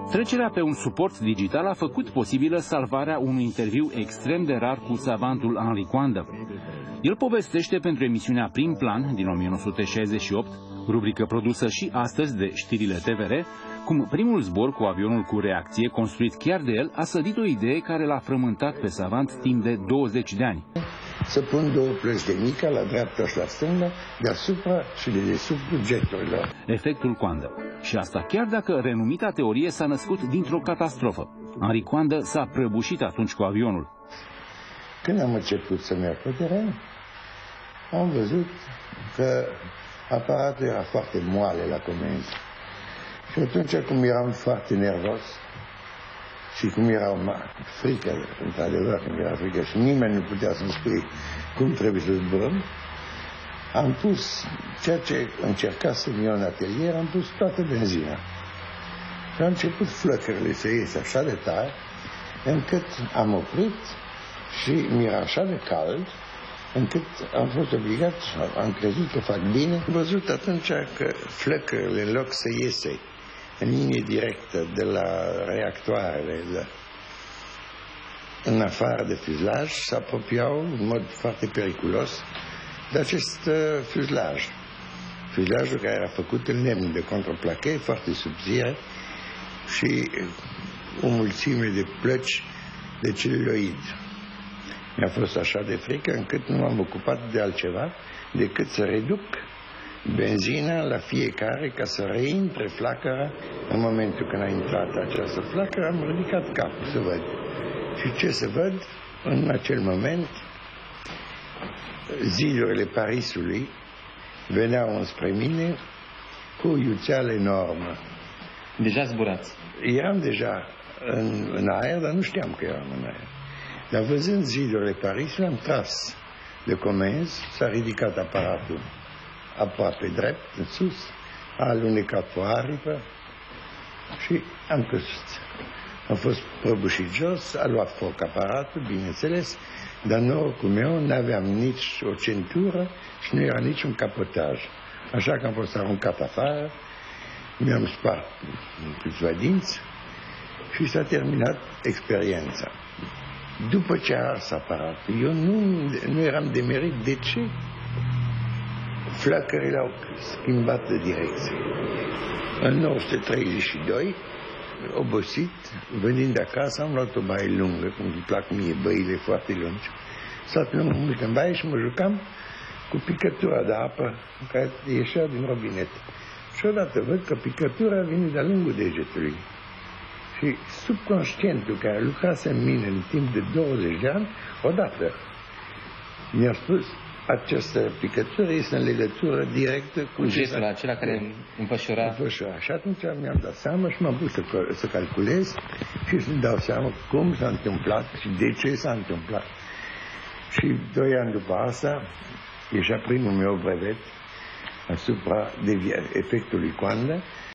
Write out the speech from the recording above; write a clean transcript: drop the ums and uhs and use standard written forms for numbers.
Trecerea pe un suport digital a făcut posibilă salvarea unui interviu extrem de rar cu savantul Henri Coandă. El povestește pentru emisiunea Prim Plan din 1968, rubrică produsă și astăzi de știrile TVR, cum primul zbor cu avionul cu reacție, construit chiar de el, a sădit o idee care l-a frământat pe savant timp de 20 de ani. Să pun două plăci de mică, la dreapta și la stânga, deasupra și de dedesubtul jeturilor. Efectul Coandă. Și asta chiar dacă renumita teorie s-a născut dintr-o catastrofă. Henri Coandă s-a prăbușit atunci cu avionul. Când am început să merg pe teren, am văzut că aparatul era foarte moale la comenzi. Și atunci, cum eram foarte nervos și cum era o frică, într-adevăr, când era frică și nimeni nu putea să-mi spune cum trebuie să zburăm, am pus ceea ce încercasem eu în atelier, am pus toată benzina. Și au început flăcările să iese așa de tare, încât am oprit și mi-era așa de cald, încât am fost obligat, am crezut că fac bine. Am văzut atunci că flăcările, în loc să iese în linie directă de la reactoarele în afară de fuzlaj, se apropiau în mod foarte periculos de acest fuzlaj. Fuzlajul care era făcut în lemn de contraplachet, foarte subțire și o mulțime de plăci de celuloid. Mi-a fost așa de frică încât nu m-am ocupat de altceva decât să reduc benzina la fiecare ca să reintre flacăra. În momentul când a intrat această flacără, am ridicat capul să văd. Și ce să văd? În acel moment, zidurile Parisului veneau înspre mine cu o iuțeală enormă. Deja zburați? Eram deja în aer, dar nu știam că eram în aer. Dar văzând zidurile Parisului, am tras de comenzi, s-a ridicat aparatul aproape drept, în sus, a alunecat o aripă și am căzut. Am fost prăbușit jos, a luat foc aparatul, bineînțeles, dar norocul meu n-aveam nici o centură și nu era nici un capotaj. Așa că am fost aruncat afară, mi-am spart câțiva dinți și s-a terminat experiența. După ce a ars aparatul, eu nu eram demerit. De ce? Flacările au schimbat de direcție. În 1932, obosit, venind de acasă, am luat o baie lungă, cum îmi plac mie băile foarte lungi. Stat mult în baie și mă jucam cu picătura de apă care ieșea din robinet. Și odată văd că picătura vine de-a lungul degetului. Și subconștientul care lucrase în mine în timp de 20 de ani, odată mi-a spus: această picătură este în legătură directă cu gestul acela care înfășura. Și atunci mi-am dat seama și m-am pus să calculez și să-mi dau seama cum s-a întâmplat și de ce s-a întâmplat. Și 2 ani după asta ieșea primul meu brevet asupra efectului Coandă.